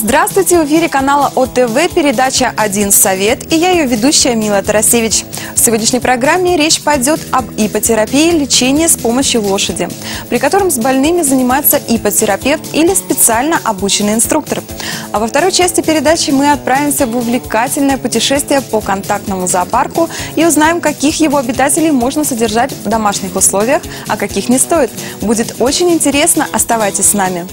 Здравствуйте! В эфире канала ОТВ передача «Один совет» и я ее ведущая Мила Тарасевич. В сегодняшней программе речь пойдет об иппотерапии лечения с помощью лошади, при котором с больными занимается иппотерапевт или специально обученный инструктор. А во второй части передачи мы отправимся в увлекательное путешествие по контактному зоопарку и узнаем, каких его обитателей можно содержать в домашних условиях, а каких не стоит. Будет очень интересно, оставайтесь с нами.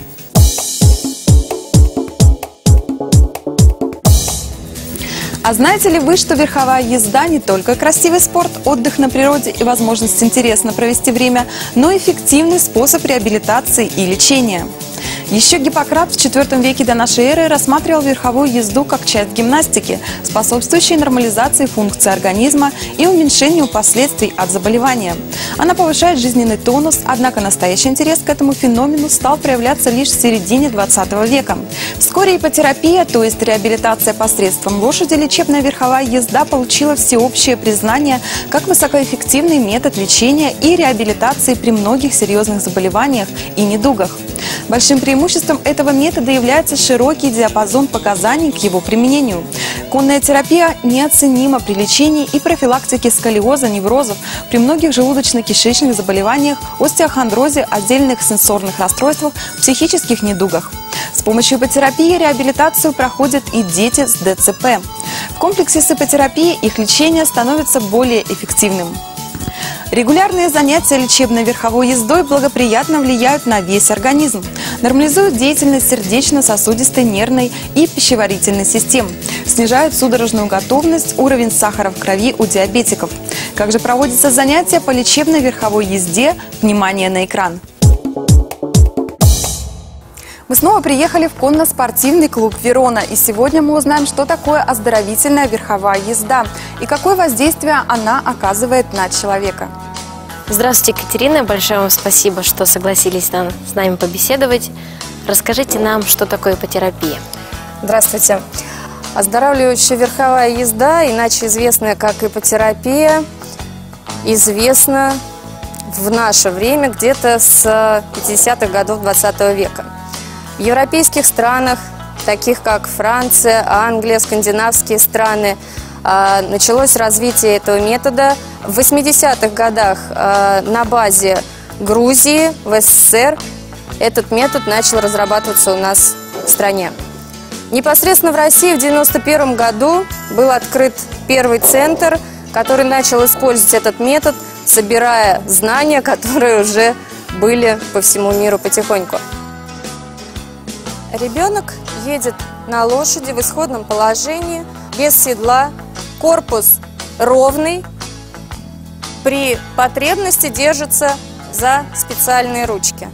А знаете ли вы, что верховая езда не только красивый спорт, отдых на природе и возможность интересно провести время, но и эффективный способ реабилитации и лечения? Еще Гиппократ в IV веке до нашей эры рассматривал верховую езду как часть гимнастики, способствующей нормализации функций организма и уменьшению последствий от заболевания. Она повышает жизненный тонус, однако настоящий интерес к этому феномену стал проявляться лишь в середине XX века. Вскоре иппотерапия, то есть реабилитация посредством лошади, лечебная верховая езда получила всеобщее признание как высокоэффективный метод лечения и реабилитации при многих серьезных заболеваниях и недугах. Большим преимуществом этого метода является широкий диапазон показаний к его применению. Конная терапия неоценима при лечении и профилактике сколиоза, неврозов, при многих желудочно-кишечных заболеваниях, остеохондрозе, отдельных сенсорных расстройствах, психических недугах. С помощью иппотерапии реабилитацию проходят и дети с ДЦП. В комплексе с иппотерапией их лечение становится более эффективным. Регулярные занятия лечебной верховой ездой благоприятно влияют на весь организм, нормализуют деятельность сердечно-сосудистой, нервной и пищеварительной систем, снижают судорожную готовность, уровень сахара в крови у диабетиков. Как же проводятся занятия по лечебной верховой езде? Внимание на экран! Мы снова приехали в конно-спортивный клуб «Верона», и сегодня мы узнаем, что такое оздоровительная верховая езда и какое воздействие она оказывает на человека. Здравствуйте, Екатерина. Большое вам спасибо, что согласились с нами побеседовать. Расскажите нам, что такое иппотерапия. Здравствуйте. Оздоравливающая верховая езда, иначе известная как иппотерапия, известна в наше время где-то с 50-х годов 20 века. В европейских странах, таких как Франция, Англия, скандинавские страны, началось развитие этого метода. В 80-х годах на базе Грузии, в СССР, этот метод начал разрабатываться у нас в стране. Непосредственно в России в 1991 году был открыт первый центр, который начал использовать этот метод, собирая знания, которые уже были по всему миру потихоньку. Ребенок едет на лошади в исходном положении, без седла, корпус ровный, при потребности держится за специальные ручки.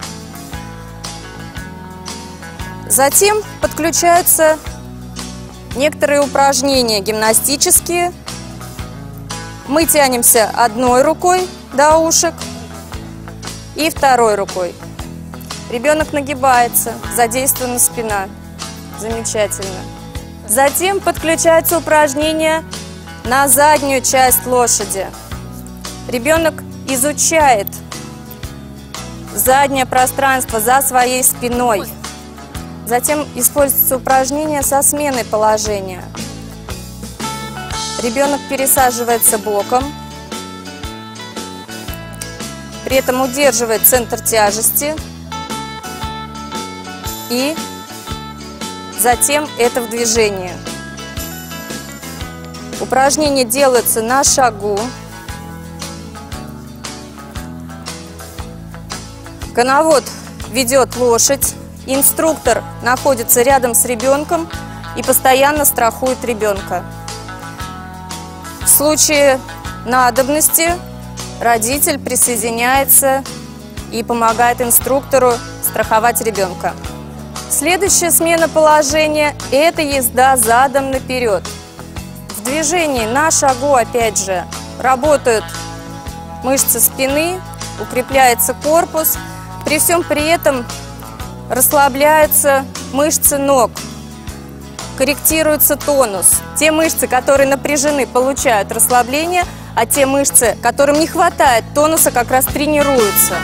Затем подключаются некоторые упражнения гимнастические. Мы тянемся одной рукой до ушек и второй рукой. Ребенок нагибается, задействована спина. Замечательно. Затем подключаются упражнения на заднюю часть лошади. Ребенок изучает заднее пространство за своей спиной. Затем используются упражнения со сменой положения. Ребенок пересаживается боком, при этом удерживает центр тяжести. И затем это в движении. Упражнения делаются на шагу. Коновод ведет лошадь. Инструктор находится рядом с ребенком и постоянно страхует ребенка. В случае надобности родитель присоединяется и помогает инструктору страховать ребенка. Следующая смена положения – это езда задом наперед. В движении на шагу, опять же, работают мышцы спины, укрепляется корпус. При всем при этом расслабляются мышцы ног, корректируется тонус. Те мышцы, которые напряжены, получают расслабление, а те мышцы, которым не хватает тонуса, как раз тренируются.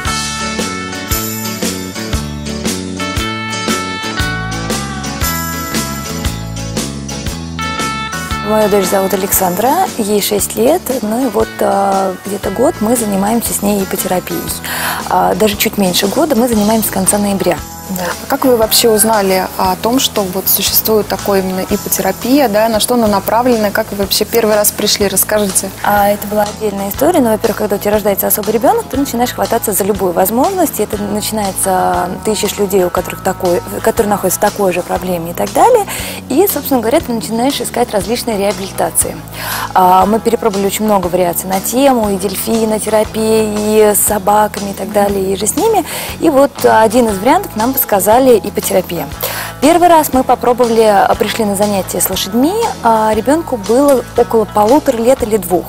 Мою дочь зовут Александра, ей 6 лет, ну и вот где-то год мы занимаемся с ней ипотерапией. Даже чуть меньше года мы занимаемся с конца ноября. Да. А как вы вообще узнали о том, что вот существует такое именно ипотерапия, да, на что она направлена, как вы вообще первый раз пришли, расскажите. Это была отдельная история, но, во-первых, когда у тебя рождается особый ребенок, ты начинаешь хвататься за любую возможность, и это начинается, ты ищешь людей, которые находятся в такой же проблеме и так далее, и, собственно говоря, ты начинаешь искать различные реабилитации. Мы перепробовали очень много вариаций на тему, и дельфинотерапии, и с собаками и так далее, и же с ними, и вот один из вариантов нам сказали ипотерапия. Первый раз мы пришли на занятия с лошадьми, ребенку было около 1,5 лет или 2.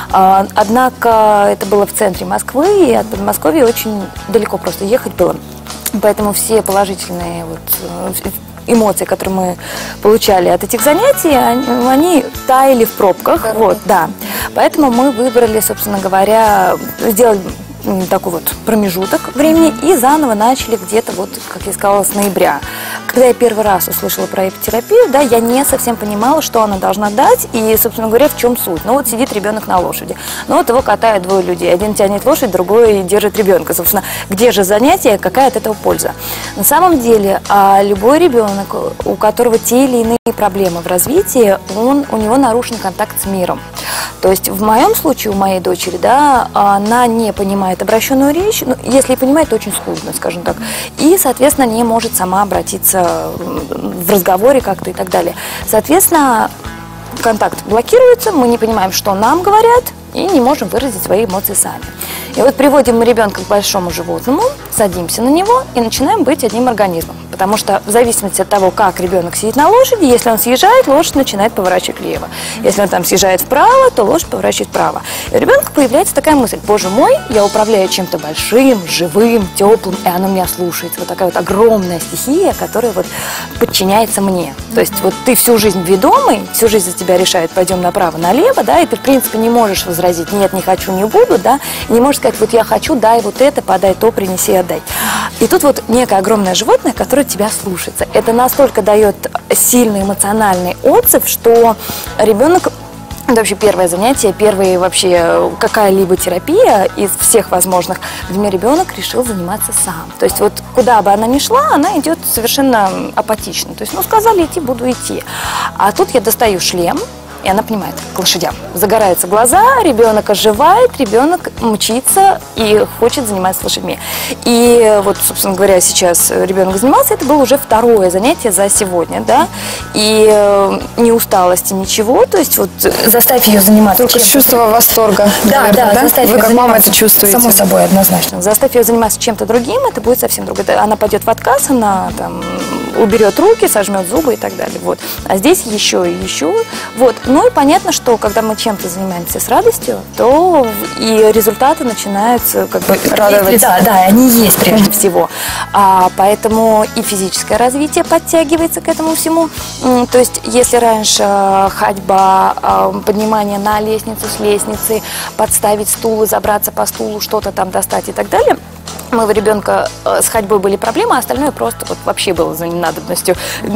Однако это было в центре Москвы, и от Подмосковья очень далеко просто ехать было. Поэтому все положительные эмоции, которые мы получали от этих занятий, они таяли в пробках. Вот, да. Поэтому мы выбрали, собственно говоря, сделать такой вот промежуток времени и заново начали где-то, вот, как я сказала, с ноября. Когда я первый раз услышала про ипотерапию, да, я не совсем понимала, что она должна дать и, собственно говоря, в чем суть. Ну вот сидит ребенок на лошади, ну вот его катают 2 людей, один тянет лошадь, другой держит ребенка. Собственно, где же занятие, какая от этого польза? На самом деле, любой ребенок, у которого те или иные проблемы в развитии, у него нарушен контакт с миром. То есть в моем случае, у моей дочери, да, она не понимает обращенную речь, ну, если и понимает, то очень скудно, скажем так, и, соответственно, не может сама обратиться в разговоре как-то и так далее. Соответственно, контакт блокируется, мы не понимаем, что нам говорят, и не можем выразить свои эмоции сами. И вот приводим мы ребенка к большому животному, садимся на него и начинаем быть одним организмом. Потому что в зависимости от того, как ребенок сидит на лошади, если он съезжает, лошадь начинает поворачивать влево. Если он там съезжает вправо, то лошадь поворачивает вправо. И у ребенка появляется такая мысль: боже мой, я управляю чем-то большим, живым, теплым, и оно меня слушается. Вот такая вот огромная стихия, которая вот подчиняется мне. То есть вот ты всю жизнь ведомый, всю жизнь за тебя решают, пойдем направо, налево, да, и ты в принципе не можешь возразить: нет, не хочу, не буду, да, и не можешь сказать: вот я хочу, дай вот это, подай то, принеси, отдай. И тут вот некое огромное животное, которое тебя слушается. Это настолько дает сильный эмоциональный отзыв, что ребенок, это вообще первое занятие, первая вообще какая-либо терапия из всех возможных, где ребенок решил заниматься сам. То есть вот куда бы она ни шла, она идет совершенно апатично. То есть, ну, сказали идти, буду идти. А тут я достаю шлем, и она понимает, к лошадям. Загораются глаза, ребенок оживает, ребенок мчится и хочет заниматься лошадьми. И вот, собственно говоря, сейчас ребенок занимался, это было уже 2-е занятие за сегодня, да, и ни усталости, ничего, то есть вот заставь ее заниматься. Только чувство восторга, наверное, да? Заставь Вы ее как мама это чувствуете? Само собой, однозначно. Заставь ее заниматься чем-то другим, это будет совсем другое. Она пойдет в отказ, она там уберет руки, сожмет зубы и так далее. Вот. А здесь еще и еще. Вот. Ну и понятно, что когда мы чем-то занимаемся с радостью, то и результаты начинаются как бы радовать. Да, они есть прежде всего. Поэтому и физическое развитие подтягивается к этому всему. То есть если раньше ходьба, поднимание на лестницу, с лестницы, подставить стул и забраться по стулу, что-то там достать и так далее, у моего ребенка с ходьбой были проблемы, а остальное просто вот вообще было за ненадобностью,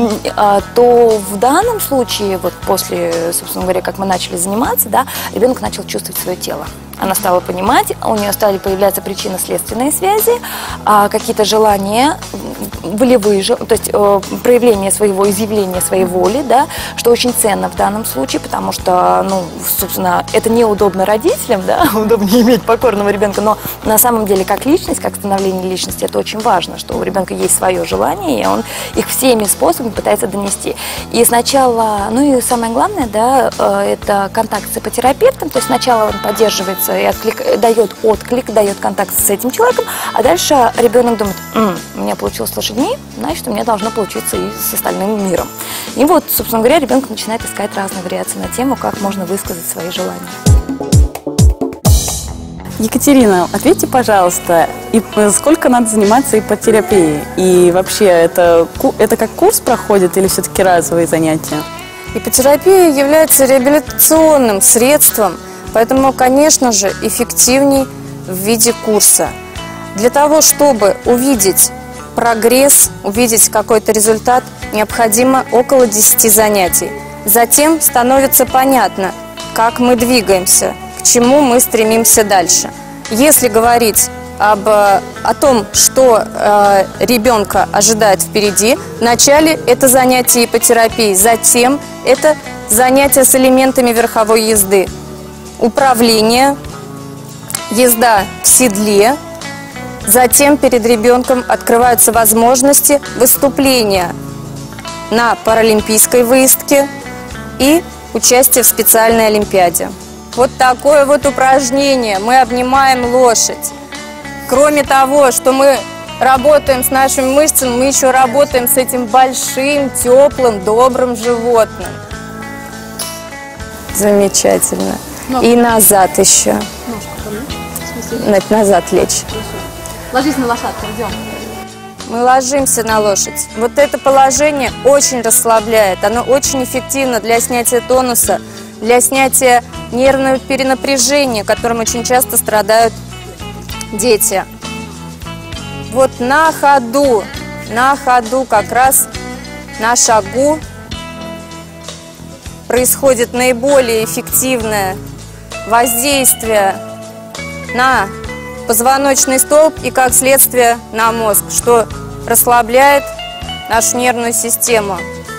то в данном случае, вот после, собственно говоря, как мы начали заниматься, да, ребенок начал чувствовать свое тело. Она стала понимать, у нее стали появляться причинно-следственные связи, какие-то желания, волевые, то есть проявление своего, изъявление своей воли, да, что очень ценно в данном случае, потому что, ну, собственно, это неудобно родителям, да, удобнее иметь покорного ребенка, но на самом деле как личность, как становление личности, это очень важно, что у ребенка есть свое желание, и он их всеми способами пытается донести. И сначала, ну и самое главное, да, это контакт с ипотерапевтом, то есть сначала он поддерживается и дает отклик, дает контакт с этим человеком, а дальше ребенок думает: у меня получилось с лошадьми, значит, у меня должно получиться и с остальным миром. И вот, собственно говоря, ребенок начинает искать разные вариации на тему, как можно высказать свои желания. Екатерина, ответьте, пожалуйста, сколько надо заниматься ипотерапией? И вообще, это как курс проходит или все-таки разовые занятия? Ипотерапия является реабилитационным средством, поэтому, конечно же, эффективней в виде курса. Для того, чтобы увидеть прогресс, увидеть какой-то результат, необходимо около 10 занятий. затем становится понятно, как мы двигаемся, к чему мы стремимся дальше. Если говорить о том, что ребенка ожидает впереди, вначале это занятие иппотерапии, затем это занятия с элементами верховой езды, управление, езда в седле, затем перед ребенком открываются возможности выступления на паралимпийской выездке и участие в специальной олимпиаде. Вот такое вот упражнение. Мы обнимаем лошадь. Кроме того, что мы работаем с нашими мышцами, мы еще работаем с этим большим, теплым, добрым животным. Замечательно. И назад еще. Назад лечь. Ложись на лошадку, идем. Мы ложимся на лошадь. Вот это положение очень расслабляет. Оно очень эффективно для снятия тонуса, для снятия нервного перенапряжения, которым очень часто страдают дети. Вот на ходу как раз на шагу происходит наиболее эффективное воздействие на позвоночный столб и, как следствие, на мозг, что расслабляет нашу нервную систему.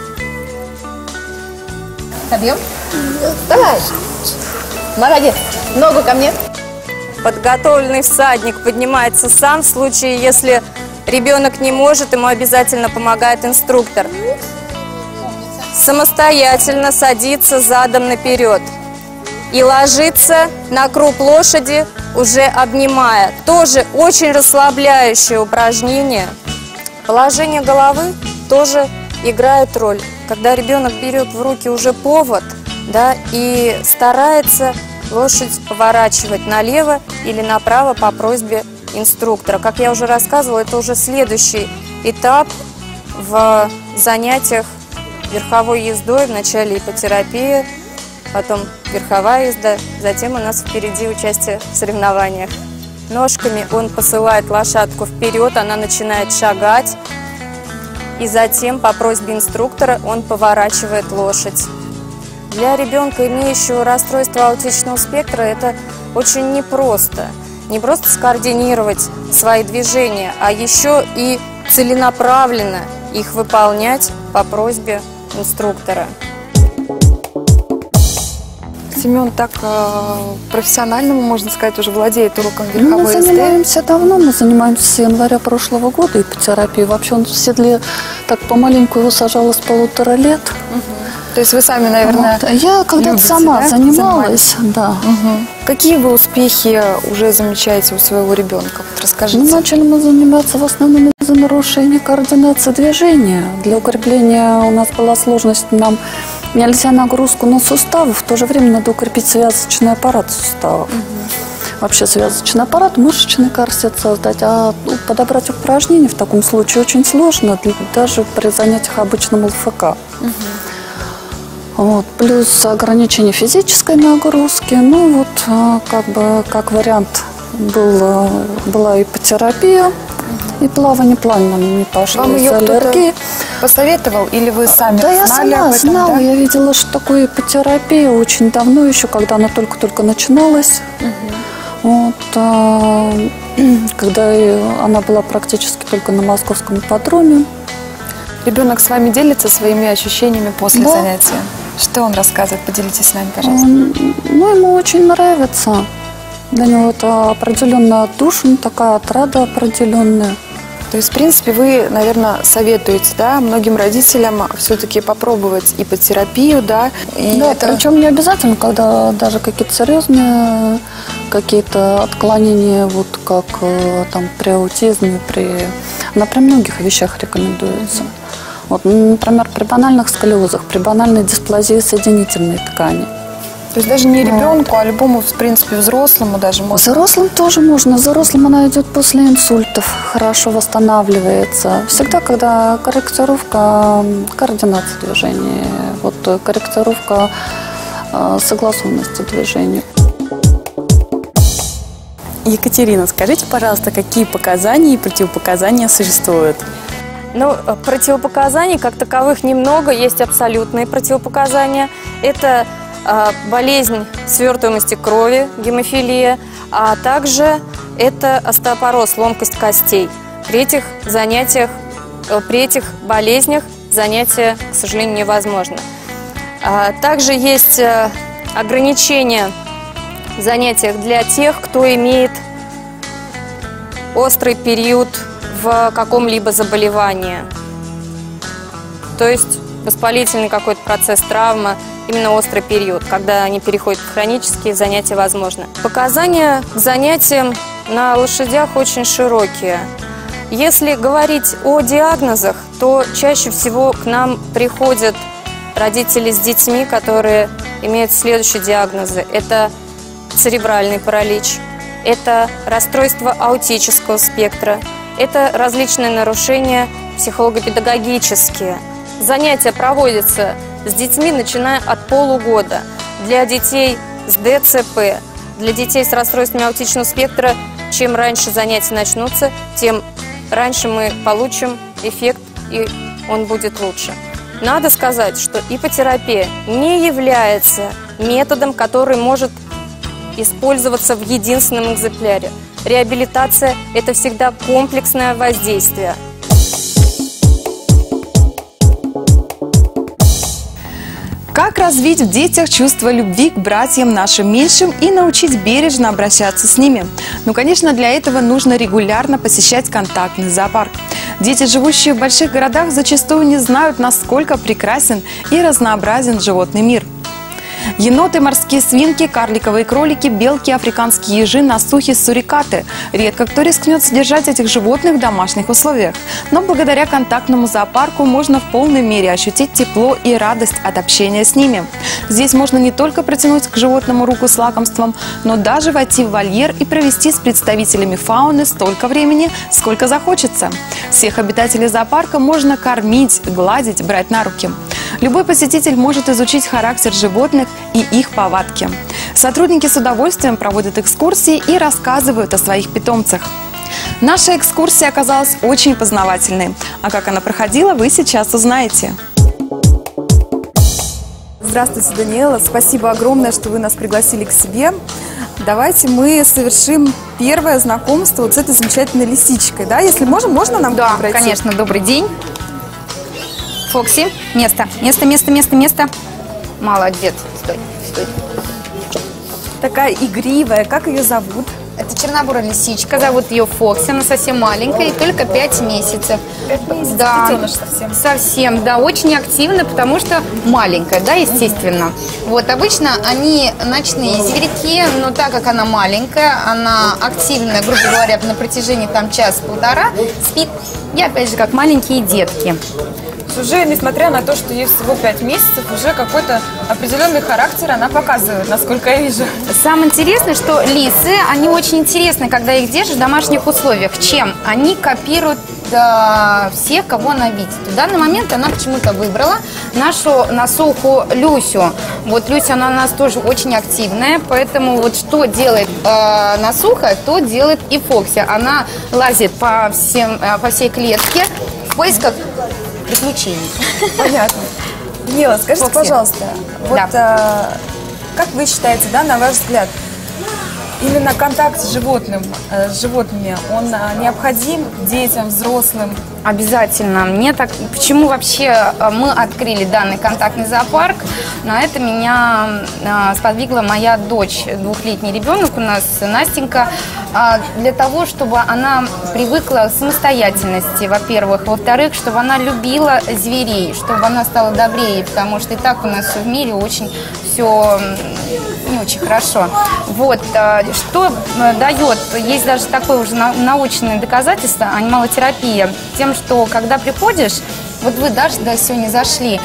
Подъем. Давай. Молодец. Ногу ко мне. Подготовленный всадник поднимается сам. В случае, если ребенок не может, ему обязательно помогает инструктор. Самостоятельно садится задом наперед и ложится на круп лошади, уже обнимая. Тоже очень расслабляющее упражнение. Положение головы тоже играет роль. Когда ребенок берет в руки уже повод, да, и старается лошадь поворачивать налево или направо по просьбе инструктора. Как я уже рассказывала, это уже следующий этап в занятиях верховой ездой. Вначале иппотерапия, потом верховая езда, затем у нас впереди участие в соревнованиях. Ножками он посылает лошадку вперед, она начинает шагать, и затем по просьбе инструктора он поворачивает лошадь. Для ребенка, имеющего расстройство аутичного спектра, это очень непросто. Не просто скоординировать свои движения, а еще и целенаправленно их выполнять по просьбе инструктора. Семен так профессионально, можно сказать, уже владеет уроком верховой Мы езды. занимаемся давно, мы занимаемся с января прошлого года иппотерапией. Вообще он в седле так помаленьку его сажала с 1,5 лет. То есть вы сами, наверное, Вот. Я когда-то любите, сама да, занималась, да. Какие вы успехи уже замечаете у своего ребенка? Вот расскажите. Начали мы заниматься в основном из-за нарушения координации движения. Для укрепления у нас была сложность, нам нельзя нагрузку на суставы, в то же время надо укрепить связочный аппарат суставов. Вообще связочный аппарат, мышечный корсет создать, а подобрать упражнения в таком случае очень сложно, даже при занятиях обычным ЛФК. Вот. Плюс ограничение физической нагрузки. Ну вот как вариант была иппотерапия, и плавание не пошло Вам из-за ее аллергии. кто-то посоветовал или вы сами Да, я знали сама об этом? знала, Да? я видела, что такое иппотерапия очень давно, еще когда она только-только начиналась. Вот, когда она была практически только на московском ипподроме. Ребенок с вами делится своими ощущениями после Да. занятия? Что он рассказывает? Поделитесь с нами, пожалуйста. Ну, ему очень нравится. Для него это определенная отдушина, такая отрада определенная. То есть, в принципе, вы, наверное, советуете, да, многим родителям все-таки попробовать иппотерапию, да? И Да, это... причем не обязательно, когда даже какие-то серьезные какие-то отклонения, вот как там при аутизме, она при многих вещах рекомендуется. Вот, например, при банальных сколиозах, при банальной дисплазии соединительной ткани. То есть даже не ребенку, а любому, в принципе, взрослому даже можно. Взрослым тоже можно. Взрослым она идет после инсультов, хорошо восстанавливается. Всегда, когда корректировка координации движения, вот корректировка согласованности движения. Екатерина, скажите, пожалуйста, какие показания и противопоказания существуют? Ну, противопоказаний как таковых немного, есть абсолютные противопоказания. Это болезнь свертываемости крови, гемофилия, а также это остеопороз, ломкость костей. При этих занятиях, при этих болезнях занятия, к сожалению, невозможно. Также есть ограничения в занятиях для тех, кто имеет острый период в каком-либо заболевании. То есть воспалительный какой-то процесс, травма, именно острый период, когда они переходят в хронические, занятия возможны. Показания к занятиям на лошадях очень широкие. Если говорить о диагнозах, то чаще всего к нам приходят родители с детьми, которые имеют следующие диагнозы. Это церебральный паралич, это расстройство аутического спектра, это различные нарушения психолого-педагогические. Занятия проводятся с детьми, начиная от полугода. Для детей с ДЦП, для детей с расстройствами аутического спектра, чем раньше занятия начнутся, тем раньше мы получим эффект, и он будет лучше. Надо сказать, что ипотерапия не является методом, который может использоваться в единственном экземпляре. Реабилитация – это всегда комплексное воздействие. Как развить в детях чувство любви к братьям нашим меньшим и научить бережно обращаться с ними? Ну, конечно, для этого нужно регулярно посещать контактный зоопарк. Дети, живущие в больших городах, зачастую не знают, насколько прекрасен и разнообразен животный мир. Еноты, морские свинки, карликовые кролики, белки, африканские ежи, насухи, сурикаты. Редко кто рискнет содержать этих животных в домашних условиях. Но благодаря контактному зоопарку можно в полной мере ощутить тепло и радость от общения с ними. Здесь можно не только протянуть к животному руку с лакомством, но даже войти в вольер и провести с представителями фауны столько времени, сколько захочется. Всех обитателей зоопарка можно кормить, гладить, брать на руки. Любой посетитель может изучить характер животных и их повадки. Сотрудники с удовольствием проводят экскурсии и рассказывают о своих питомцах. Наша экскурсия оказалась очень познавательной. А как она проходила, вы сейчас узнаете. Здравствуйте, Даниэла. Спасибо огромное, что вы нас пригласили к себе. Давайте мы совершим первое знакомство вот с этой замечательной лисичкой. Да? Если можно нам Да, пройти? конечно. Добрый день. Фокси, место. Место. Молодец. Стой. Такая игривая. Как ее зовут? Это чернобурая лисичка. Зовут ее Фокси. Она совсем маленькая, и только 5 месяцев. 5 месяцев. Да, Детеныш совсем. Совсем, да. Очень активна, потому что маленькая, да, естественно. Вот, обычно они ночные зверьки, но так как она маленькая, она активная, грубо говоря, на протяжении там час-полтора спит. И опять же, как маленькие детки. Уже, несмотря на то, что ей всего 5 месяцев, уже какой-то определенный характер она показывает, насколько я вижу. Самое интересное, что лисы, они очень интересны, когда их держишь в домашних условиях. Чем? Они копируют всех, кого она видит. В данный момент она почему-то выбрала нашу насуху Люсю. Вот Люся, она у нас тоже очень активная, поэтому вот что делает насуха, то делает и Фокси. Она лазит по всей клетке в поисках приключений. Понятно. Даниэла, скажите, Фокси. пожалуйста, вот Да. как вы считаете, да, на ваш взгляд, именно контакт с животными, он необходим детям, взрослым? Обязательно. Почему вообще мы открыли данный контактный зоопарк? На это меня сподвигла моя дочь, 2-летний ребенок у нас, Настенька, для того, чтобы она привыкла к самостоятельности, во-первых. Во-вторых, чтобы она любила зверей, чтобы она стала добрее, потому что и так у нас в мире очень все не очень хорошо. Вот. Что дает, есть даже такое уже научное доказательство, анималотерапия, тем, что когда приходишь, вот вы даже сюда сегодня зашли,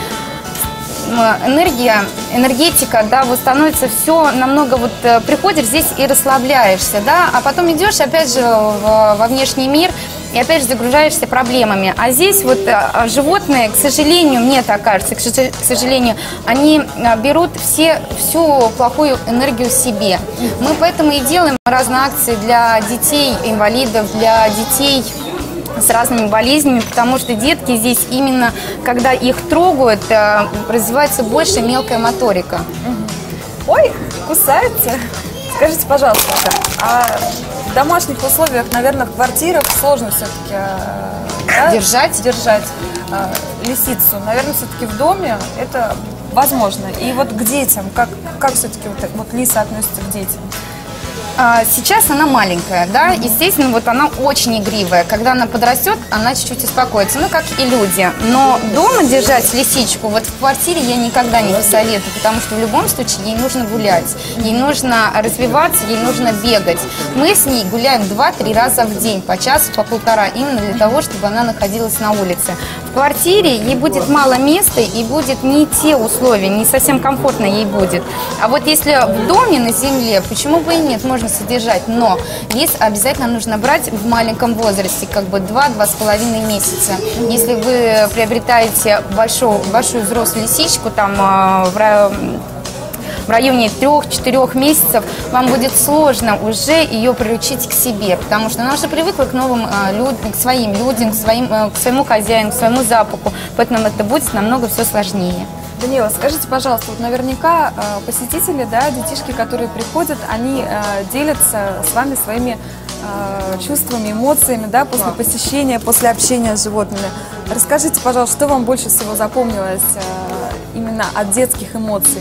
энергетика, да, вот становится все намного, вот приходишь здесь и расслабляешься, да, а потом идешь опять же во внешний мир и опять же загружаешься проблемами. А здесь вот животные, к сожалению, мне так кажется, к сожалению, они берут всю плохую энергию себе. Мы поэтому и делаем разные акции для детей инвалидов, для детей с разными болезнями, потому что детки здесь именно, когда их трогают, развивается больше мелкая моторика. Ой, кусается. Скажите, пожалуйста, а в домашних условиях, наверное, в квартирах сложно все-таки держать лисицу. Наверное, все-таки в доме это возможно. И вот к детям, как все-таки вот лиса относится к детям? Сейчас она маленькая, да, естественно, вот она очень игривая. Когда она подрастет, она чуть-чуть успокоится, ну, как и люди. Но дома держать лисичку, вот в квартире я никогда не посоветую, потому что в любом случае ей нужно гулять, ей нужно развиваться, ей нужно бегать. Мы с ней гуляем 2-3 раза в день, по часу, по полтора, именно для того, чтобы она находилась на улице. В квартире ей будет мало места и будет не те условия, не совсем комфортно ей будет. А вот если в доме на земле, почему бы и нет, можно содержать, но лис обязательно нужно брать в маленьком возрасте, как бы 2-2,5 месяца. Если вы приобретаете большую взрослую лисичку, там в районе 3-4 месяцев, вам будет сложно уже ее приручить к себе, потому что она уже привыкла к новым людям, к своим людям, к своему хозяину, к своему запаху, поэтому это будет намного все сложнее. Данила, скажите, пожалуйста, вот наверняка посетители, да, детишки, которые приходят, они делятся с вами своими чувствами, эмоциями, да, после посещения, после общения с животными. Расскажите, пожалуйста, что вам больше всего запомнилось именно от детских эмоций?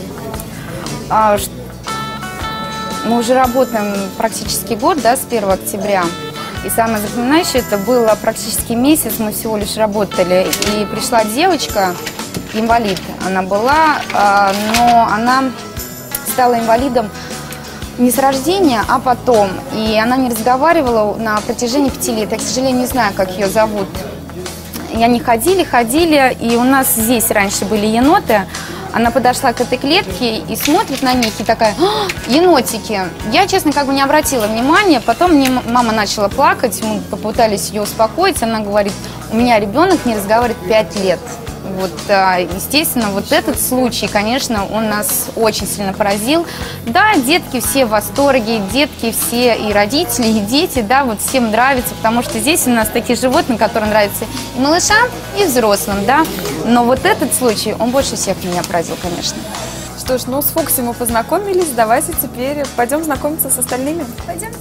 Мы уже работаем практически год, да, с 1 октября. И самое запоминающее, это было практически месяц, мы всего лишь работали. И пришла девочка, инвалид она была, но она стала инвалидом не с рождения, а потом. И она не разговаривала на протяжении 5 лет. Я, к сожалению, не знаю, как ее зовут. И они ходили, и у нас здесь раньше были еноты. Она подошла к этой клетке и смотрит на них, и такая: енотики. Я, честно, как бы не обратила внимания. Потом мне мама начала плакать, мы попытались ее успокоить. Она говорит: у меня ребенок не разговаривает 5 лет. Вот, естественно, вот этот случай, конечно, он нас очень сильно поразил. Да, детки все в восторге, детки все, и родители, и дети, да, вот всем нравится, потому что здесь у нас такие животные, которые нравятся и малышам, и взрослым, да. Но вот этот случай, он больше всех меня поразил, конечно. Что ж, ну, с Фокси мы познакомились, давайте теперь пойдем знакомиться с остальными. Пойдемте.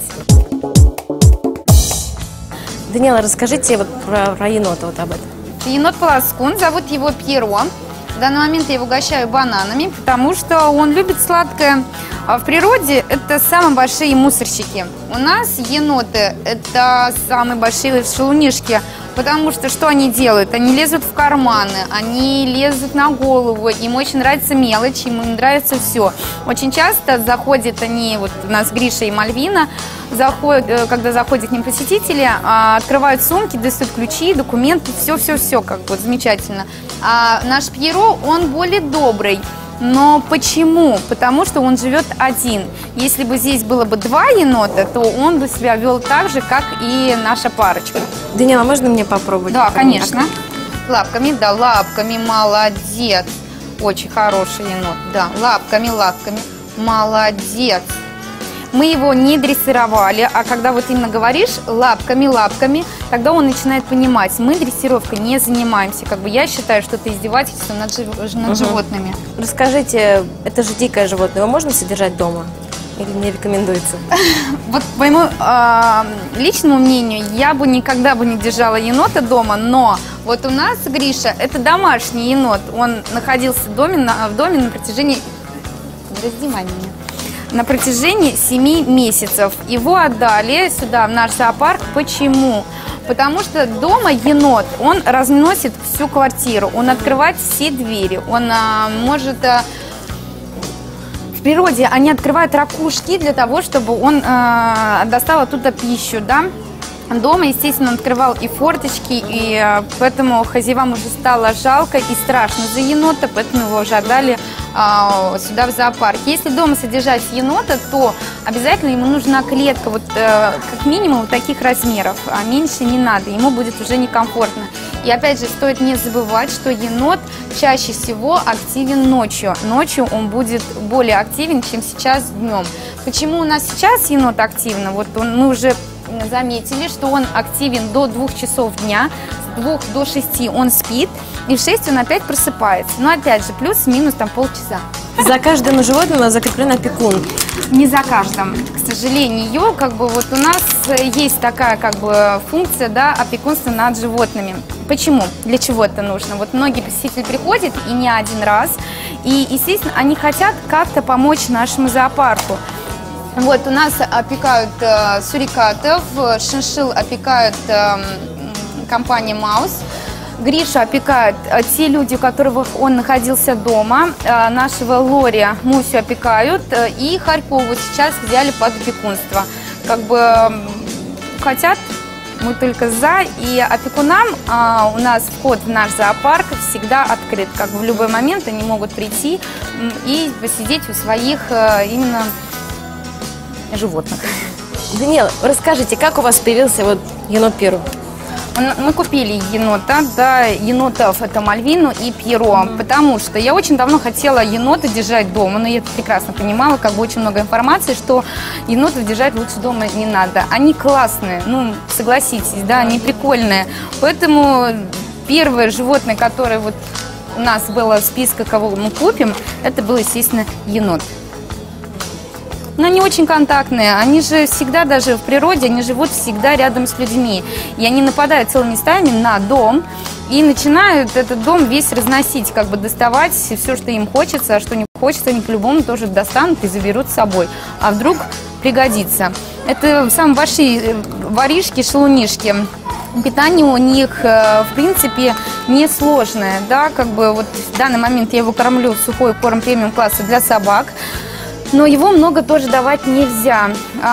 Данила, расскажите вот про енота, вот об этом. Енот-полоскун, зовут его Пьеро. В данный момент я его угощаю бананами, потому что он любит сладкое. А в природе это самые большие мусорщики. У нас еноты – это самые большие шалунишки, потому что что они делают? Они лезут в карманы, они лезут на голову, им очень нравится мелочь, им нравится все. Очень часто заходят они, вот у нас Гриша и Мальвина, когда заходят к ним посетители, открывают сумки, достают ключи, документы, все, как вот замечательно. А наш Пьеро, он более добрый. Но почему? Потому что он живет один. Если бы здесь было бы 2 енота, то он бы себя вел так же, как и наша парочка. Данила, можно мне попробовать? Да, конечно. Лапками, да, лапками, молодец. Очень хороший енот, да, лапками, молодец. Мы его не дрессировали, а когда вот именно говоришь лапками, тогда он начинает понимать. Мы дрессировкой не занимаемся. Как бы я считаю, что это издевательство над животными. Расскажите, это же дикое животное, его можно содержать дома? Или не рекомендуется? Вот по моему личному мнению, я бы никогда бы не держала енота дома, но вот у нас Гриша – это домашний енот. Он находился в доме на протяжении… на протяжении 7 месяцев. Его отдали сюда, в наш зоопарк. Почему? Потому что дома енот, он разносит всю квартиру, он открывает все двери, он может… В природе они открывают ракушки для того, чтобы он достал оттуда пищу, да. Дома, естественно, он открывал и форточки, и поэтому хозяевам уже стало жалко и страшно за енота, поэтому его уже отдали сюда в зоопарк. Если дома содержать енота, то обязательно ему нужна клетка, вот как минимум вот таких размеров, а меньше не надо, ему будет уже некомфортно. И опять же, стоит не забывать, что енот чаще всего активен ночью. Ночью он будет более активен, чем сейчас днем. Почему у нас сейчас енот активен? Вот мы уже заметили, что он активен до 2 часов дня, с 2 до 6 он спит, и в 6 он опять просыпается. Но опять же, плюс-минус там полчаса. За каждым животным закреплен опекун. Не за каждым. К сожалению, как бы вот у нас есть такая как бы функция, да, опекунства над животными. Почему? Для чего это нужно? Вот многие посетители приходят и не один раз, и, естественно, они хотят как-то помочь нашему зоопарку. Вот у нас опекают сурикатов, шиншилл опекают компания Маус. Гришу опекают те люди, у которых он находился дома. Нашего Лори, Мусю опекают. И Харькову сейчас взяли под опекунство. Как бы хотят, мы только за. И опекунам у нас вход в наш зоопарк всегда открыт. Как бы в любой момент они могут прийти и посидеть у своих именно животных. Даниэла, расскажите, как у вас появился вот енот Перу? Мы купили енота, да, енотов, это Мальвину и Пьеро, потому что я очень давно хотела енота держать дома, но я это прекрасно понимала, как бы очень много информации, что енотов держать лучше дома не надо. Они классные, ну, согласитесь, да, они прикольные, поэтому первое животное, которое вот у нас было в списке, кого мы купим, это был, естественно, енот. Но они очень контактные, они же всегда, даже в природе, они живут всегда рядом с людьми. И они нападают целыми стаями на дом и начинают этот дом весь разносить, как бы доставать все, что им хочется, а что не хочется, они по-любому тоже достанут и заберут с собой. А вдруг пригодится. Это самые большие воришки, шалунишки. Питание у них, в принципе, несложное, да, как бы вот в данный момент я его кормлю сухой корм премиум класса для собак. Но его много тоже давать нельзя.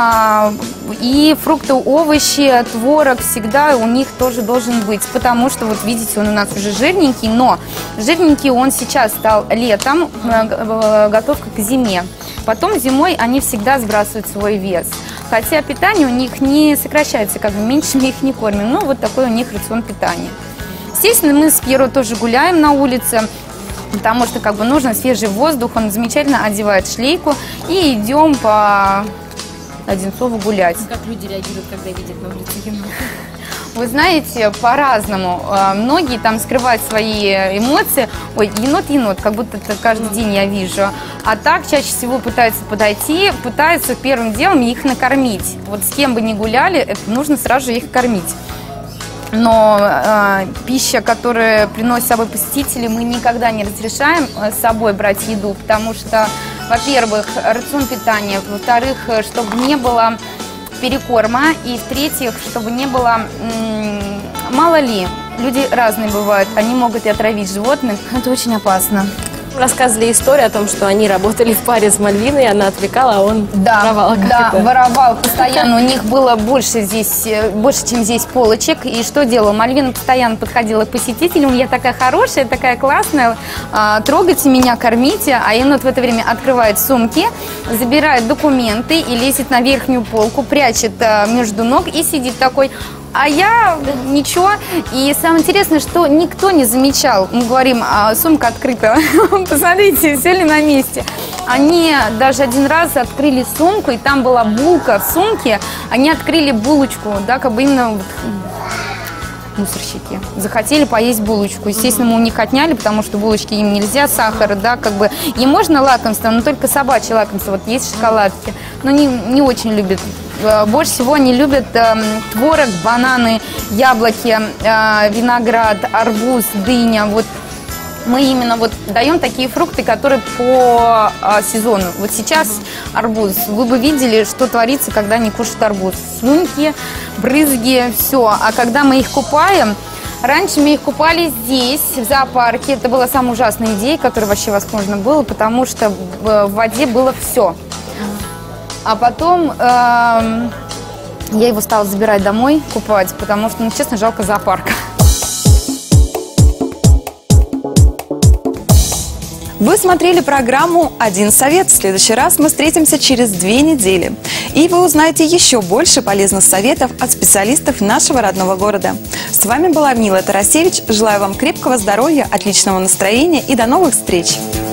И фрукты, овощи, творог всегда у них тоже должен быть. Потому что, вот видите, он у нас уже жирненький, но жирненький он сейчас стал летом, готовка к зиме. Потом зимой они всегда сбрасывают свой вес. Хотя питание у них не сокращается, как бы меньше мы их не кормим. Но вот такой у них рацион питания. Естественно, мы с Пьеро тоже гуляем на улице. Потому что как бы нужен свежий воздух, он замечательно одевает шлейку и идем по Одинцову гулять. Как люди реагируют, когда видят на улице енота? Вы знаете, по-разному. Многие там скрывают свои эмоции. Ой, енот, как будто это каждый день я вижу. А так чаще всего пытаются подойти, пытаются первым делом их накормить. Вот с кем бы ни гуляли, это нужно сразу же их кормить. Но пища, которую приносят с собой посетители, мы никогда не разрешаем с собой брать еду, потому что, во-первых, рацион питания, во-вторых, чтобы не было перекорма, и в-третьих, чтобы не было, мало ли, люди разные бывают, они могут и отравить животных, это очень опасно. Рассказывали историю о том, что они работали в паре с Мальвиной, она отвлекала, а он воровал. Да, воровал постоянно. У них было больше, чем здесь полочек. И что делала? Мальвина постоянно подходила к посетителям. Я такая хорошая, такая классная. Трогайте меня, кормите. А енот в это время открывает сумки, забирает документы и лезет на верхнюю полку, прячет между ног и сидит такой... А я ничего. И самое интересное, что никто не замечал. Мы говорим, сумка открыта. Посмотрите, все ли на месте. Они даже один раз открыли сумку, и там была булка в сумке. Они открыли булочку, да, как бы именно мусорщики. Захотели поесть булочку. Естественно, мы у них отняли, потому что булочки им нельзя, сахар, да, как бы. Им можно лакомство, но только собачье лакомство. Вот есть шоколадки. Но не очень любят. Больше всего они любят творог, бананы, яблоки, виноград, арбуз, дыня. Вот мы именно вот даем такие фрукты, которые по сезону. Вот сейчас арбуз. Вы бы видели, что творится, когда они кушают арбуз. Слюнки, брызги, все. А когда мы их купаем... Раньше мы их купали здесь, в зоопарке. Это была самая ужасная идея, которая вообще возможно была, потому что в воде было все. А потом я его стала забирать домой, купать, потому что, ну, честно, жалко зоопарка. Вы смотрели программу «Один совет». В следующий раз мы встретимся через 2 недели. И вы узнаете еще больше полезных советов от специалистов нашего родного города. С вами была Мила Тарасевич. Желаю вам крепкого здоровья, отличного настроения и до новых встреч!